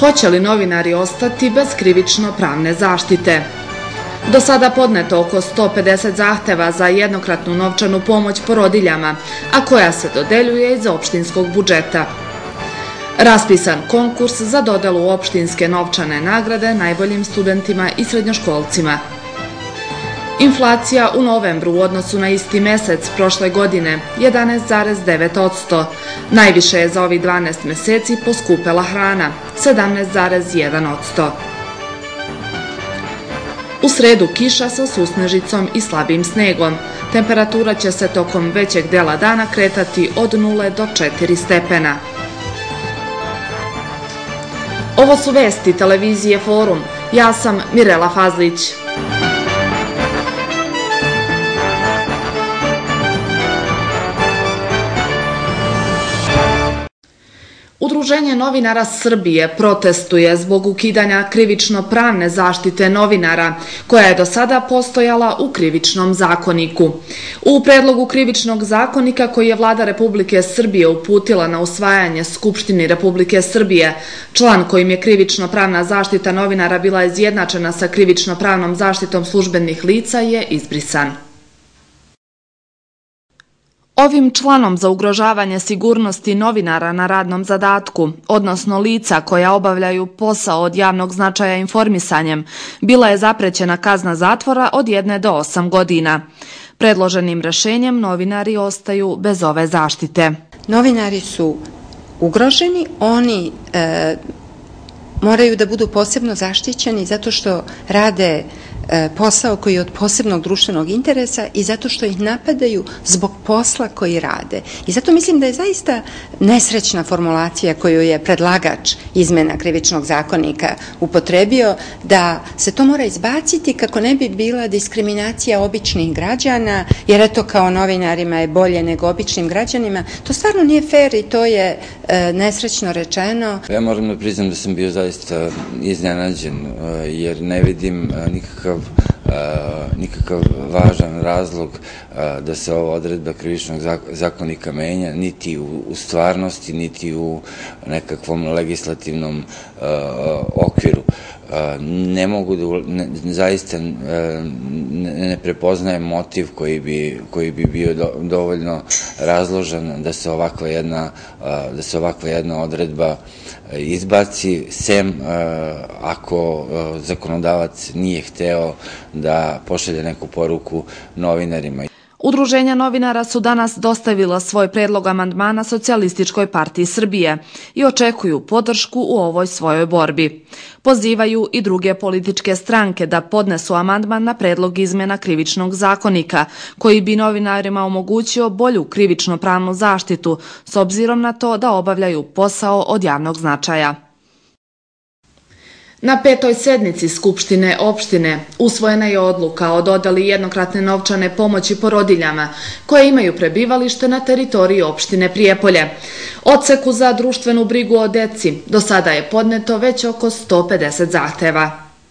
Hoće li novinari ostati bez krivično-pravne zaštite? Do sada podneto oko 150 zahteva za jednokratnu novčanu pomoć porodiljama, a koja se dodeljuje iz opštinskog budžeta. Raspisan konkurs za dodelu opštinske novčane nagrade najboljim studentima i srednjoškolcima. Inflacija u novembru u odnosu na isti mesec prošle godine 11,9%. Najviše je za ovih 12 meseci poskupela hrana 17,1%. U sredu kiša sa susnežicom i slabim snegom. Temperatura će se tokom većeg dela dana kretati od 0 do 4 stepena. Ovo su vesti televizije Forum. Ja sam Mirela Fazlić. Udruženje novinara Srbije protestuje zbog ukidanja krivično-pravne zaštite novinara, koja je do sada postojala u Krivičnom zakoniku. U predlogu Krivičnog zakonika koji je Vlada Republike Srbije uputila na usvajanje Skupštini Republike Srbije, član kojim je krivično-pravna zaštita novinara bila izjednačena sa krivično-pravnom zaštitom službenih lica je izbrisan. Ovim članom za ugrožavanje sigurnosti novinara na radnom zadatku, odnosno lica koja obavljaju posao od javnog značaja informisanjem, bila je zaprećena kazna zatvora od 1 do 8 godina. Predloženim rešenjem novinari ostaju bez ove zaštite. Novinari su ugroženi, oni moraju da budu posebno zaštićeni zato što rade posao koji je od posebnog društvenog interesa i zato što ih napadaju zbog posla koji rade. I zato mislim da je zaista nesrećna formulacija koju je predlagač izmena Krivičnog zakonika upotrebio, da se to mora izbaciti kako ne bi bila diskriminacija običnih građana, jer eto kao novinarima je bolje nego običnim građanima. To stvarno nije fair i to je nesrećno rečeno. Ja moram da priznam da sam bio zaista iznenađen, jer ne vidim nikakav važan razlog da se ova odredba Krivičnog zakonika menja, niti u stvarnosti, niti u nekakvom legislativnom okviru. Ne mogu da, zaista ne prepoznajem motiv koji bi bio dovoljno razložan da se ovakva jedna odredba izbaci, sem ako zakonodavac nije hteo da pošalje neku poruku novinarima. Udruženja novinara su danas dostavila svoj predlog amandmana Socijalističkoj partiji Srbije i očekuju podršku u ovoj svojoj borbi. Pozivaju i druge političke stranke da podnesu amandman na predlog izmena Krivičnog zakonika, koji bi novinarima omogućio bolju krivično-pravnu zaštitu, s obzirom na to da obavljaju posao od javnog značaja. Na 5. sednici Skupštine opštine usvojena je odluka o dodeli jednokratne novčane pomoći porodiljama koje imaju prebivalište na teritoriji opštine Prijepolje. Odseku za društvenu brigu o deci do sada je podneto već oko 150 zahteva.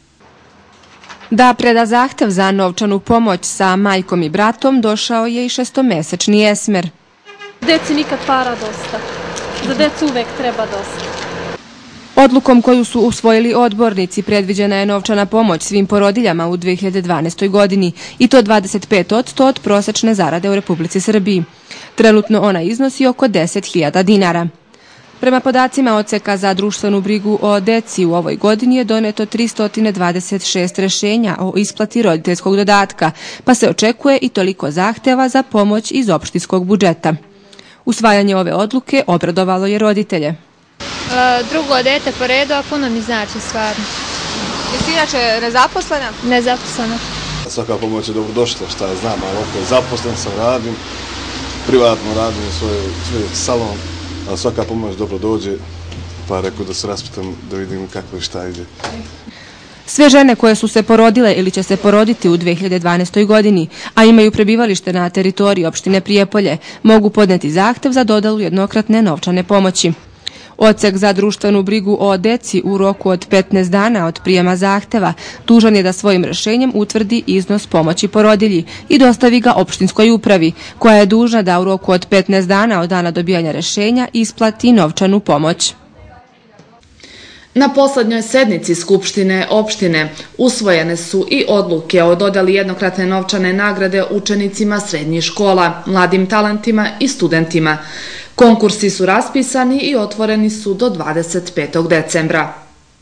Da preda zahtev za novčanu pomoć sa majkom i bratom došao je i 6-mesečni Esmer. Deci nikad para dosta. Za decu uvek treba dosta. Odlukom koju su usvojili odbornici predviđena je novčana pomoć svim porodiljama u 2012. godini i to 25% od prosečne zarade u Republici Srbiji. Trenutno ona iznosi oko 10.000 dinara. Prema podacima Odseka za društvenu brigu o deci u ovoj godini je doneto 326 rešenja o isplati roditeljskog dodatka, pa se očekuje i toliko zahteva za pomoć iz opštinskog budžeta. Usvajanje ove odluke obradovalo je roditelje. Drugo dete po redu, a puno mi znači stvarno. Jesi inače nezaposlena? Nezaposlena. Svaka pomoć je dobrodošla, šta ja znam, ali opet zaposlen sam, radim, privatno radim svoj salon, ali svaka pomoć dobro dođe, pa rekao da se raspitam da vidim kako i šta ide. Sve žene koje su se porodile ili će se poroditi u 2012. godini, a imaju prebivalište na teritoriji opštine Prijepolje, mogu podneti zahtev za dodelu jednokratne novčane pomoći. Odsek za društvenu brigu o deci u roku od 15 dana od prijema zahteva dužan je da svojim rešenjem utvrdi iznos pomoći porodilji i dostavi ga opštinskoj upravi, koja je dužna da u roku od 15 dana od dana dobijanja rešenja isplati novčanu pomoć. Na poslednjoj sednici Skupštine opštine usvojene su i odluke o dodeli jednokratne novčane nagrade učenicima srednjih škola, mladim talentima i studentima. Konkursi su raspisani i otvoreni su do 25. decembra.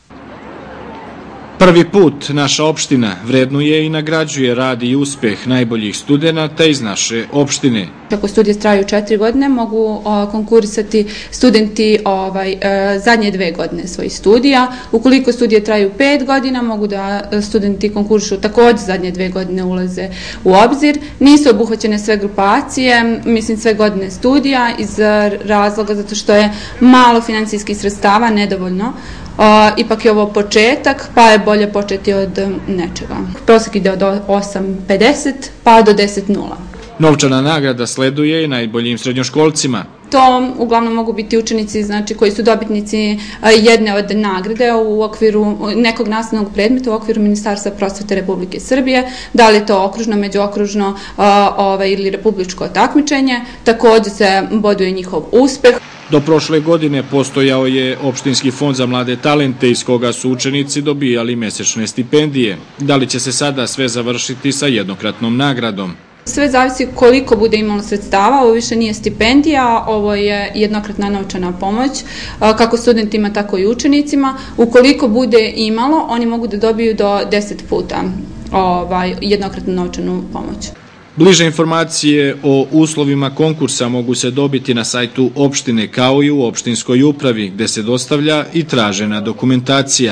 Prvi put naša opština vrednuje i nagrađuje rad i uspeh najboljih studenata iz naše opštine. Ako studije traju 4 godine, mogu konkurisati studenti zadnje 2 godine svojih studija. Ukoliko studije traju 5 godina, mogu da studenti konkurišu također zadnje 2 godine ulaze u obzir. Nisu obuhvaćene sve grupacije, mislim sve godine studija iz razloga zato što je malo financijskih sredstava, nedovoljno. Ipak je ovo početak, pa je bolje početi od nečega. Prosek ide od 8,50 pa do 10,0. Novčana nagrada sleduje i najboljim srednjoškolcima. To uglavnom mogu biti učenici koji su dobitnici jedne od nagrade u okviru nekog nastavnog predmeta u okviru Ministarstva prosvete Republike Srbije, da li je to okružno, međuokružno ili republičko takmičenje. Također se boduje njihov uspeh. Do prošle godine postojao je opštinski fond za mlade talente iz koga su učenici dobijali mesečne stipendije. Da li će se sada sve završiti sa jednokratnom nagradom? Sve zavisi koliko bude imalo sredstava, ovo više nije stipendija, ovo je jednokratna novčana pomoć, kako studentima, tako i učenicima. Ukoliko bude imalo, oni mogu da dobiju do 10 puta jednokratnu novčanu pomoć. Bliže informacije o uslovima konkursa mogu se dobiti na sajtu opštine kao i u opštinskoj upravi, gde se dostavlja i tražena dokumentacija.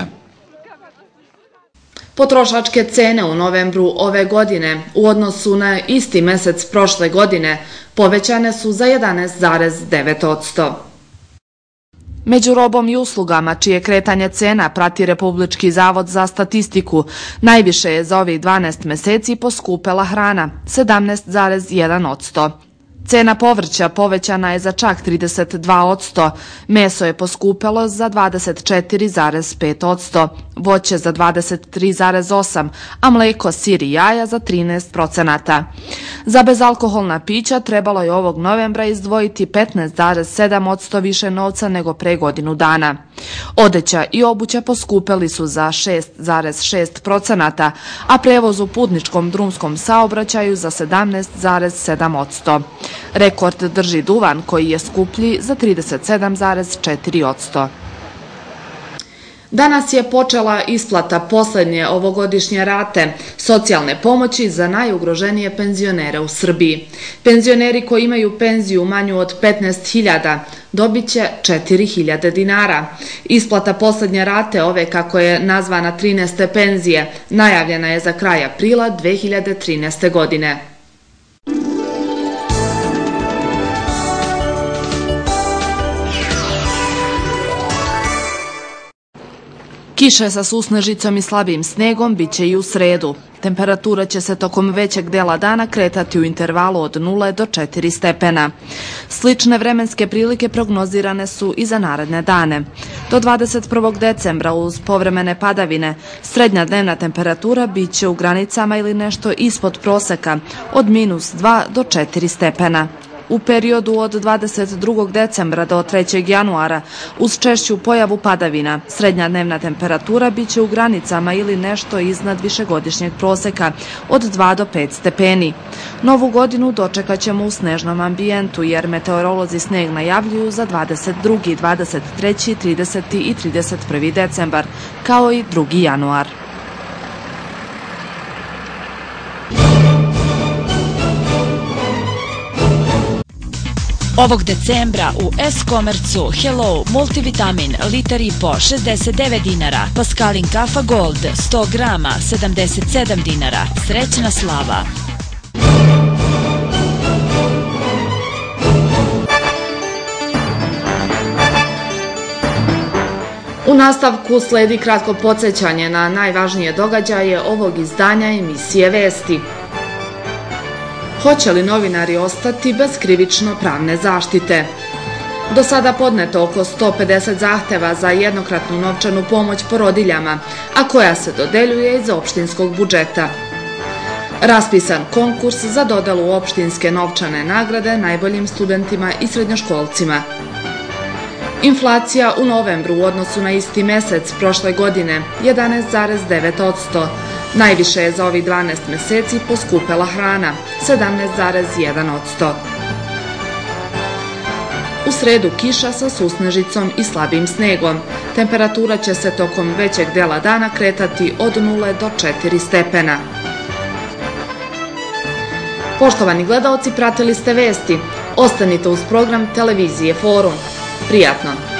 Potrošačke cene u novembru ove godine u odnosu na isti mesec prošle godine povećane su za 11,9%. Među robom i uslugama, čije kretanje cena prati Republički zavod za statistiku, najviše je za ovih 12 meseci poskupela hrana, 17,1%. Cena povrća povećana je za čak 32%, meso je poskupelo za 24,5%, voće za 23,8%, a mleko, sir i jaja za 13%. Za bezalkoholna pića trebalo je ovog novembra izdvojiti 15,7% više novca nego pre godinu dana. Odeća i obuća poskupeli su za 6,6%, a prevoz u putničkom drumskom saobraćaju za 17,7%. Rekord drži duvan koji je skuplji za 37,4%. Danas je počela isplata poslednje ovogodišnje rate socijalne pomoći za najugroženije penzionere u Srbiji. Penzioneri koji imaju penziju manju od 15.000 dobit će 4.000 dinara. Isplata poslednje rate ove, kako je nazvana 13. penzije, najavljena je za kraj aprila 2013. godine. Kiše sa susnežicom i slabim snegom biće i u sredu. Temperatura će se tokom većeg dela dana kretati u intervalu od 0 do 4 stepena. Slične vremenske prilike prognozirane su i za naredne dane. Do 21. decembra uz povremene padavine srednja dnevna temperatura biće u granicama ili nešto ispod proseka od -2 do 4 stepena. U periodu od 22. decembra do 3. januara, uz češću pojavu padavina, srednja dnevna temperatura biće u granicama ili nešto iznad višegodišnjeg proseka od 2 do 5 stepeni. Novu godinu dočekat ćemo u snežnom ambijentu, jer meteorolozi sneg najavljuju za 22., 23., 30. i 31. decembar, kao i 2. januar. Ovog decembra u S-Komercu Hello multivitamin liter i po 69 dinara, Pascalin Kafa Gold 100 grama 77 dinara. Srećna slava! U nastavku sledi kratko podsjećanje na najvažnije događaje ovog izdanja emisije Vesti. Hoće li novinari ostati bez krivično-pravne zaštite? Do sada podneto oko 150 zahteva za jednokratnu novčanu pomoć porodiljama, a koja se dodeljuje iz opštinskog budžeta. Raspisan konkurs za dodelu opštinske novčane nagrade najboljim studentima i srednjoškolcima. Inflacija u novembru u odnosu na isti mesec prošle godine 11,9%. Najviše je za ovih 12 meseci poskupela hrana 17,1%. U sredu kiša sa susnežicom i slabim snegom. Temperatura će se tokom većeg dela dana kretati od 0 do 4 stepena. Poštovani gledaoci, pratili ste vesti. Ostanite uz program televizije Forum. Prijatno!